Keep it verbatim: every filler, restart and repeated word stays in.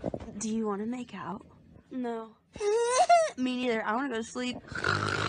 Do you want to make out? No. Me neither. I want to go to sleep.